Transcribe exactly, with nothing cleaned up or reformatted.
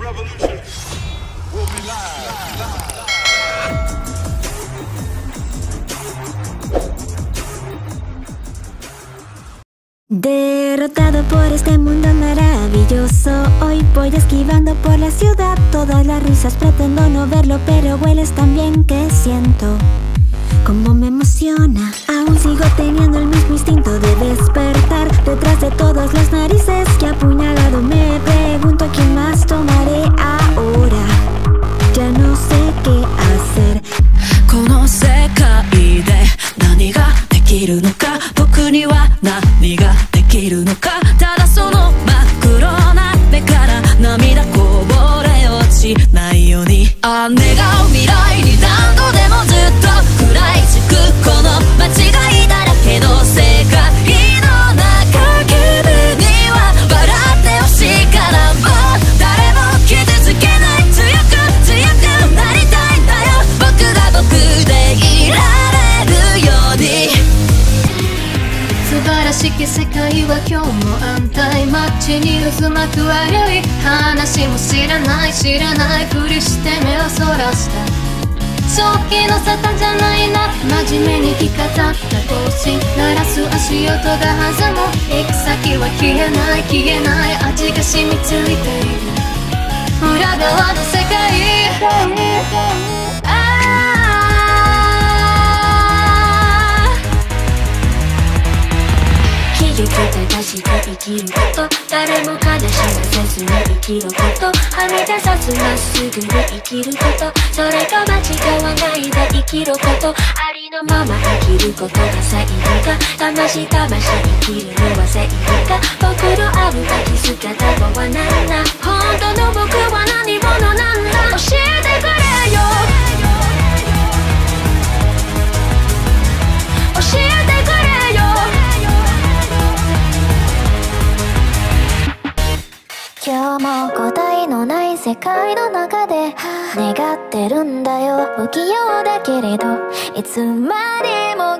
Derrotado por este mundo maravilloso, hoy voy esquivando por la ciudad todas las risas. Pretendo no verlo, pero hueles tan bien que siento como me emociona. Aún sigo teniendo el mismo instinto de despertar detrás de todas las narices que he apuñalado. Me pregunto a quién más tomaré ahora. Ya no sé qué hacer. この世界で何ができるのか、僕には何ができるのか。ただその真っ黒な目から涙こぼれ落ちないように、あ願う未来に何度でもずっと食らいつくこの間違いだらけの世界の中、君には笑ってほしいからもう誰も傷つけない、強く強くなりたいんだよ、僕が僕でいられるように。素晴らしき世界は今日も安泰、街に渦巻く悪い話も知らない知らないふりして目をそらした。正気の沙汰じゃないな、真面目に着飾った帽子鳴らす足音が弾む、行く先は消えない消えない味が染みついている裏側の世界。技術正しく生きること、誰も悲しませずに生きること、はみ出さずまっすぐに生きること、それと間違わないで生きること、ありのまま生きることが正義か、魂魂生きるのは正義か、僕のあるべき姿とは何だ、本当の僕は何者なんだ、教えてくれよ教えてくれよ。今日も答えのない世界の中で願ってるんだよ。不器用だけれどいつまでも